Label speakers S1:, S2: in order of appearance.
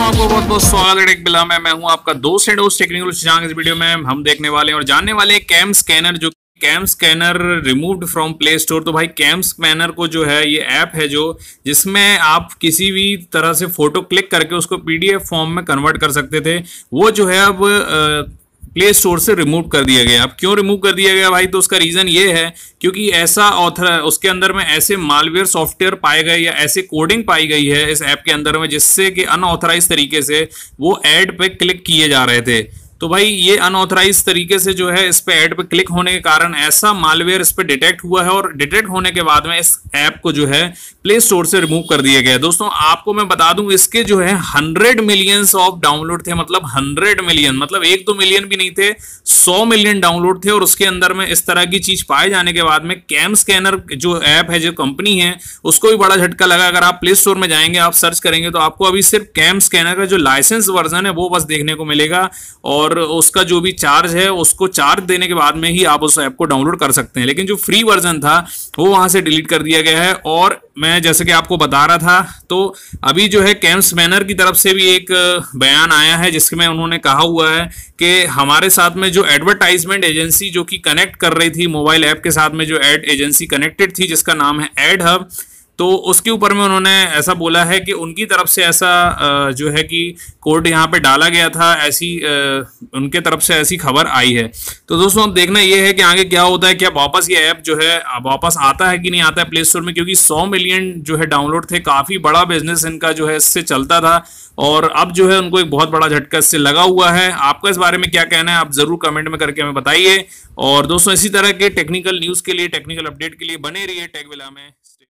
S1: आपको बहुत बहुत स्वागत है टेक बिला में। मैं हूं आपका दोस्त एंड होस्ट टेक्निकल सुशांत। इस वीडियो में हम देखने वाले हैं और जानने वाले हैं कैम स्कैनर, जो cam scanner removed from play store. तो भाई कैम स्कैनर को जो है ये ऐप है जो जिसमें आप किसी भी तरह से फोटो क्लिक करके उसको पीडीएफ फॉर्म में कन्वर्ट कर सकते थे, वो जो है अब प्ले स्टोर से रिमूव कर दिया गया। अब क्यों रिमूव कर दिया गया भाई? तो उसका रीजन ये है क्योंकि ऐसा ऑथर उसके अंदर में ऐसे मालवेयर सॉफ्टवेयर पाए गए या ऐसे कोडिंग पाई गई है इस ऐप के अंदर में, जिससे कि अनऑथराइज तरीके से वो ऐड पे क्लिक किए जा रहे थे। तो भाई ये अनऑथराइज तरीके से जो है इस पे ऐड पे क्लिक होने के कारण ऐसा मालवेयर इस पे डिटेक्ट हुआ है और डिटेक्ट होने के बाद में इस ऐप को जो है प्ले स्टोर से रिमूव कर दिया गया। दोस्तों आपको मैं बता दूं, इसके जो है 100 मिलियंस ऑफ डाउनलोड थे, मतलब 100 मिलियन, मतलब 1-2 मिलियन भी नहीं थे, 100 मिलियन डाउनलोड थे। और उसके अंदर में इस तरह की चीज पाए जाने के बाद में कैम स्कैनर जो ऐप है, जो कंपनी है, उसको भी बड़ा झटका लगा। अगर आप प्ले स्टोर में जाएंगे, आप सर्च करेंगे तो आपको अभी सिर्फ कैम स्कैनर का जो लाइसेंस वर्जन है वो बस देखने को मिलेगा और उसका जो भी चार्ज है उसको चार्ज देने के बाद में ही आप उस ऐप को डाउनलोड कर सकते हैं। लेकिन जो फ्री वर्जन था वो वहां से डिलीट कर दिया गया है। और मैं जैसे कि आपको बता रहा था, तो अभी जो है कैम स्कैनर की तरफ से भी एक बयान आया है जिसमें उन्होंने कहा हुआ है कि हमारे साथ में जो एडवर्टाइजमेंट एजेंसी जो कि कनेक्ट कर रही थी मोबाइल ऐप के साथ में, जो एड एजेंसी कनेक्टेड थी जिसका नाम है एड हब, तो उसके ऊपर में उन्होंने ऐसा बोला है कि उनकी तरफ से ऐसा जो है कि कोड यहाँ पे डाला गया था, ऐसी उनके तरफ से ऐसी खबर आई है। तो दोस्तों अब देखना ये है कि आगे क्या होता है, क्या वापस ये ऐप जो है वापस आता है कि नहीं आता है प्ले स्टोर में, क्योंकि 100 मिलियन जो है डाउनलोड थे, काफी बड़ा बिजनेस इनका जो है इससे चलता था और अब जो है उनको एक बहुत बड़ा झटका इससे लगा हुआ है। आपका इस बारे में क्या कहना है, आप जरूर कमेंट में करके हमें बताइए। और दोस्तों इसी तरह के टेक्निकल न्यूज के लिए, टेक्निकल अपडेट के लिए बने रहिए टेक विला में।